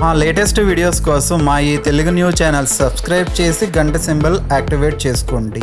మా latest videos కోసం మా ఈ తెలుగు న్యూస్ ఛానల్ సబ్స్క్రైబ్ చేసి గంట సింబల్ యాక్టివేట్ చేసుకోండి.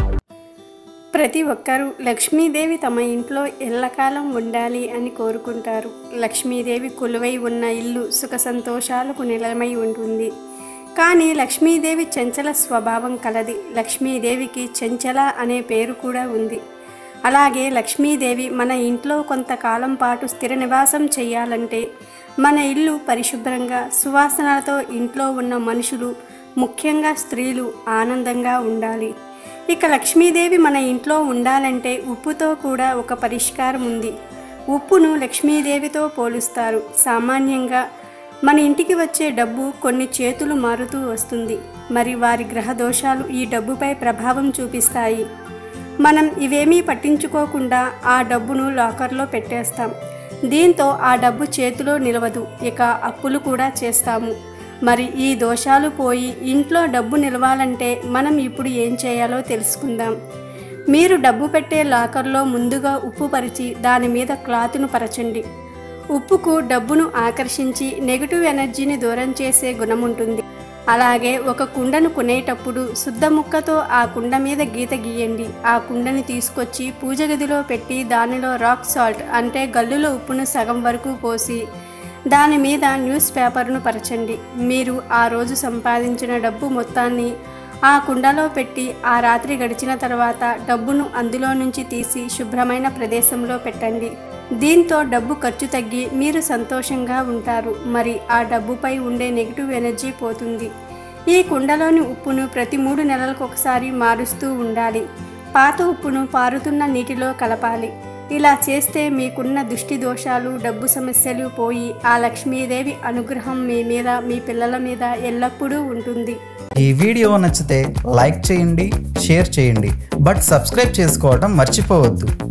ప్రతి ఒక్కరూ లక్ష్మీదేవి తమ ఇంట్లో ఎల్లకాలం ఉండాలి అని కోరుకుంటారు. లక్ష్మీదేవి కొలువై ఉన్న ఇల్లు సుఖ సంతోషాలకు నిలయమై ఉంటుంది. కానీ లక్ష్మీదేవి చంచల స్వభావం కలది. లక్ష్మీదేవికి చంచల అనే పేరు కూడా ఉంది. అలాగే లక్ష్మీదేవి మన ఇంట్లో కొంతకాలం పాటు స్థిర నివాసం చేయాలంటే మన ఇల్లు పరిశుభ్రంగా సువాసనలతో ఇంట్లో ఉన్న మనుషులు, ముఖ్యంగా స్త్రీలు ఆనందంగా ఉండాలి. ఇక లక్ష్మీదేవి మన ఇంట్లో ఉండాలంటే ఉప్పుతో కూడా ఒక పరిష్కారం ఉంది. ఉప్పును లక్ష్మీదేవితో పోలుస్తారు. సామాన్యంగా మన ఇంటికి వచ్చే డబ్బు కొన్ని చేతులు మారుతూ వస్తుంది. మరి వారి గ్రహ దోషాలు ఈ డబ్బుపై ప్రభావం చూపిస్తాయి. మనం ఇవేమీ పట్టించుకోకుండా ఆ డబ్బును లాకర్లో పెట్టేస్తాం. దీంతో ఆ డబ్బు చేతిలో నిలవదు. ఇక అప్పులు కూడా చేస్తాము. మరి ఈ దోషాలు పోయి ఇంట్లో డబ్బు నిలవాలంటే మనం ఇప్పుడు ఏం చేయాలో తెలుసుకుందాం. మీరు డబ్బు పెట్టే లాకర్లో ముందుగా ఉప్పు పరిచి దాని మీద క్లాతును పరచండి. ఉప్పుకు డబ్బును ఆకర్షించి నెగిటివ్ ఎనర్జీని దూరం చేసే గుణం ఉంటుంది. అలాగే ఒక కుండను కొనేటప్పుడు శుద్ధ ముక్కతో ఆ కుండ మీద గీత గీయండి. ఆ కుండని తీసుకొచ్చి పూజ గదిలో పెట్టి దానిలో రాక్ సాల్ట్ అంటే గల్లులో ఉప్పును సగం వరకు పోసి దాని మీద న్యూస్ పేపర్ను పరచండి. మీరు ఆ రోజు సంపాదించిన డబ్బు మొత్తాన్ని ఆ కుండలో పెట్టి ఆ రాత్రి గడిచిన తర్వాత డబ్బును అందులో నుంచి తీసి శుభ్రమైన ప్రదేశంలో పెట్టండి. దీంతో డబ్బు ఖర్చు తగ్గి మీరు సంతోషంగా ఉంటారు. మరి ఆ డబ్బుపై ఉండే నెగిటివ్ ఎనర్జీ పోతుంది. ఈ కుండలోని ఉప్పును ప్రతి 3 నెలలకు ఒకసారి మారుస్తూ ఉండాలి. పాత ఉప్పును పారుతున్న నీటిలో కలపాలి. ఇలా చేస్తే మీకున్న దృష్టి దోషాలు, డబ్బు సమస్యలు పోయి ఆ లక్ష్మీదేవి అనుగ్రహం మీ మీద, మీ పిల్లల మీద ఎల్లప్పుడూ ఉంటుంది. ఈ వీడియో నచ్చితే లైక్ చేయండి, షేర్ చేయండి, బట్ సబ్స్క్రైబ్ చేసుకోవడం మర్చిపోవద్దు.